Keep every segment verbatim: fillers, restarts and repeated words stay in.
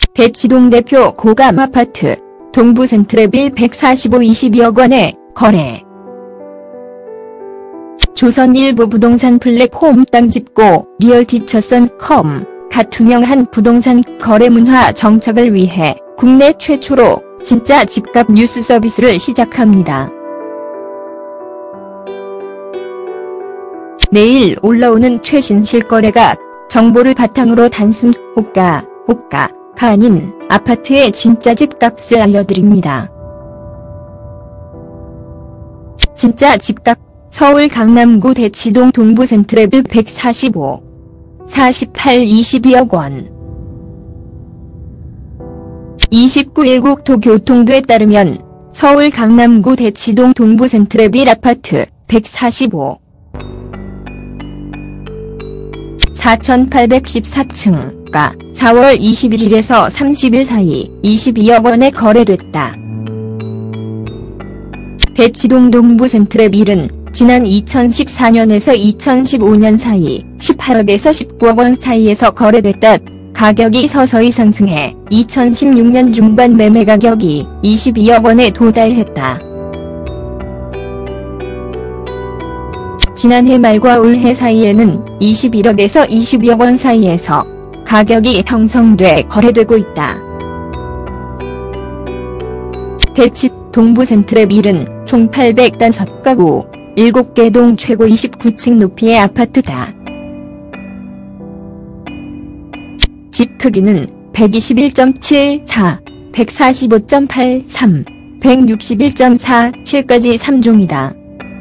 대치동 대표 고감 아파트 동부센트레빌 백사십오 이십이억 원에 거래. 조선일보 부동산 플랫폼 땅 짚고 리얼티 첫선컴 가 투명한 부동산 거래 문화 정착을 위해 국내 최초로 진짜 집값 뉴스 서비스를 시작합니다. 내일 올라오는 최신 실거래가 정보를 바탕으로 단순 호가, 호가가 아닌 아파트의 진짜 집값을 알려드립니다. 진짜 집값 서울 강남구 대치동 동부센트레빌 백사십오, 사십팔 이십이억 원. 이십구 일 국토교통부에 따르면 서울 강남구 대치동 동부센트레빌 아파트 백사십오, 사천팔백십사 층가 사월 이십일일에서 삼십일 사이 이십이억 원에 거래됐다. 대치동 동부센트레빌은 지난 이천십사년에서 이천십오년 사이 십팔억에서 십구억 원 사이에서 거래됐다. 가격이 서서히 상승해 이천십육년 중반 매매 가격이 이십이억 원에 도달했다. 지난해 말과 올해 사이에는 이십일억에서 이십이억 원 사이에서 가격이 형성돼 거래되고 있다. 대치 동부센트레빌은 총 팔백오 가구, 일곱 개 동 최고 이십구 층 높이의 아파트다. 집 크기는 백이십일 점 칠사, 백사십오 점 팔삼, 백육십일 점 사칠까지 삼 종이다.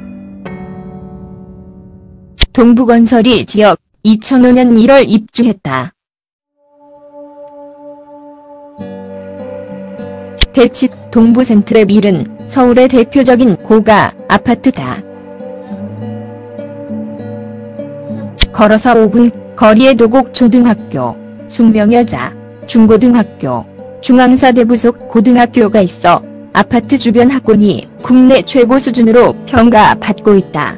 동부건설이 지역 이천오년 일월 입주했다. 대치 동부센트레빌은 서울의 대표적인 고가 아파트다. 걸어서 오 분 거리에 도곡초등학교, 숙명여자, 중고등학교, 중앙사대부속 고등학교가 있어 아파트 주변 학군이 국내 최고 수준으로 평가받고 있다.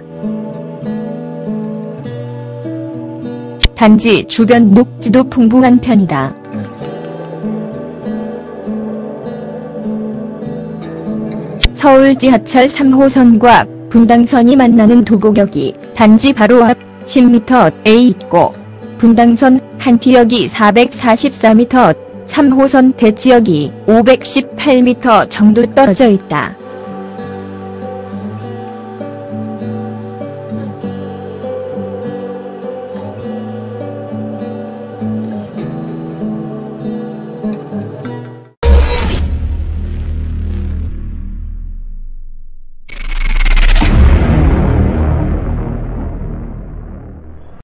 단지 주변 녹지도 풍부한 편이다. 서울 지하철 삼 호선과 분당선이 만나는 도곡역이 단지 바로 앞 십 미터에 있고, 분당선 한티역이 사백사십사 미터, 삼 호선 대치역이 오백십팔 미터 정도 떨어져 있다.